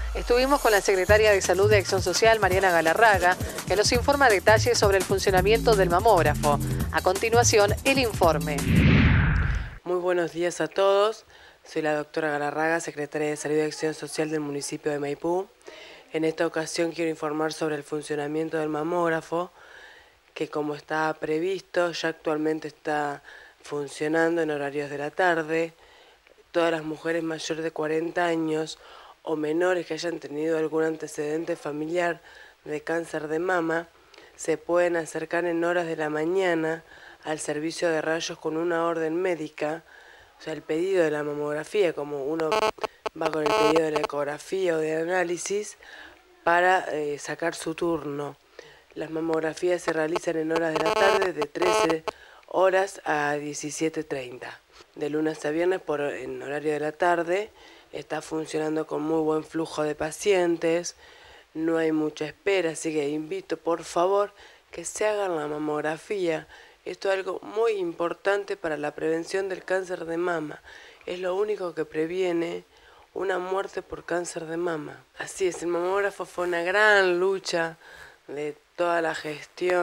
Estuvimos con la secretaria de Salud de Acción Social, Mariana Galarraga, que nos informa detalles sobre el funcionamiento del mamógrafo. A continuación, el informe. Muy buenos días a todos. Soy la doctora Galarraga, secretaria de Salud y Acción Social del municipio de Maipú. En esta ocasión quiero informar sobre el funcionamiento del mamógrafo, que como está previsto, ya actualmente está funcionando en horarios de la tarde. Todas las mujeres mayores de 40 años o menores que hayan tenido algún antecedente familiar de cáncer de mama se pueden acercar en horas de la mañana al servicio de rayos con una orden médica, o sea, el pedido de la mamografía, como uno va con el pedido de la ecografía o de análisis para sacar su turno. Las mamografías se realizan en horas de la tarde de 13 horas a 17:30. De lunes a viernes en horario de la tarde está funcionando con muy buen flujo de pacientes, no hay mucha espera, así que invito por favor que se hagan la mamografía. Esto es algo muy importante para la prevención del cáncer de mama. Es lo único que previene una muerte por cáncer de mama. Así es, el mamógrafo fue una gran lucha de toda la gestión,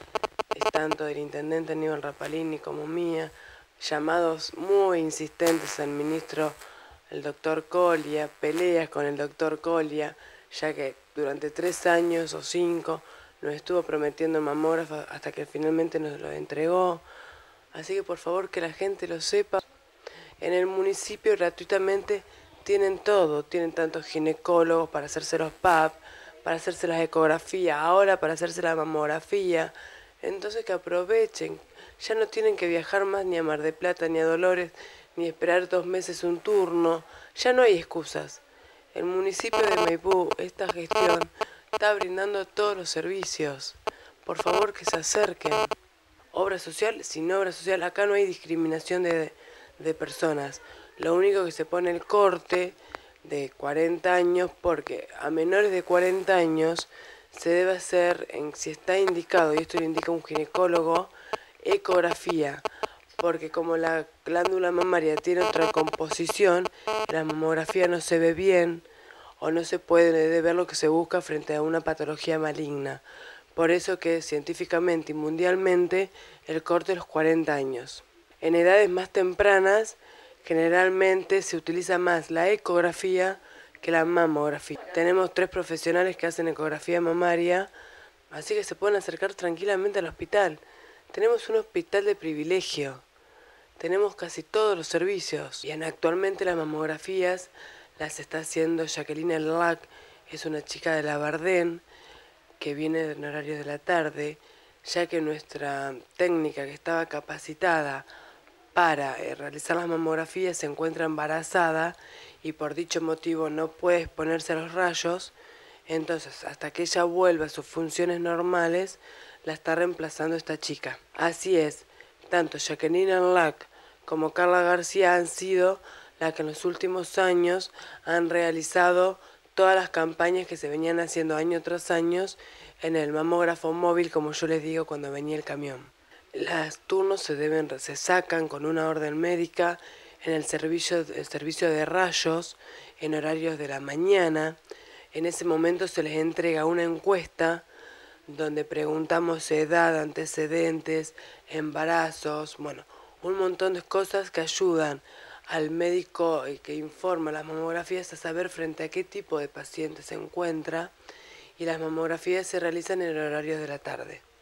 tanto del intendente Aníbal Rapalini como mía, llamados muy insistentes al ministro, el doctor Colia, peleas con el doctor Colia, ya que durante 3 años o 5 nos estuvo prometiendo el mamógrafo hasta que finalmente nos lo entregó. Así que por favor que la gente lo sepa. En el municipio gratuitamente tienen todo, tienen tantos ginecólogos para hacerse los PAP, para hacerse las ecografías, ahora para hacerse la mamografía. Entonces que aprovechen, ya no tienen que viajar más ni a Mar del Plata ni a Dolores, ni esperar 2 meses un turno, ya no hay excusas. El municipio de Maipú, esta gestión, está brindando todos los servicios. Por favor que se acerquen. Obra social, sin obra social, acá no hay discriminación de personas. Lo único que se pone el corte de 40 años, porque a menores de 40 años se debe hacer, si está indicado, y esto lo indica un ginecólogo, ecografía, porque como la glándula mamaria tiene otra composición, la mamografía no se ve bien o no se puede ver lo que se busca frente a una patología maligna. Por eso que científicamente y mundialmente el corte de los 40 años. En edades más tempranas generalmente se utiliza más la ecografía que la mamografía. Tenemos 3 profesionales que hacen ecografía mamaria, así que se pueden acercar tranquilamente al hospital. Tenemos un hospital de privilegio, tenemos casi todos los servicios. Y actualmente las mamografías las está haciendo Jacqueline Lac, es una chica de la Bardén que viene en horario de la tarde, ya que nuestra técnica que estaba capacitada para realizar las mamografías se encuentra embarazada y por dicho motivo no puede exponerse a los rayos. Entonces, hasta que ella vuelva a sus funciones normales, la está reemplazando esta chica. Así es, tanto Jacqueline Lac como Carla García han sido las que en los últimos años han realizado todas las campañas que se venían haciendo año tras año en el mamógrafo móvil, como yo les digo cuando venía el camión. Los turnos se sacan con una orden médica en el servicio de rayos en horarios de la mañana. En ese momento se les entrega una encuesta donde preguntamos edad, antecedentes, embarazos, bueno, un montón de cosas que ayudan al médico que informa las mamografías a saber frente a qué tipo de paciente se encuentra, y las mamografías se realizan en horarios de la tarde.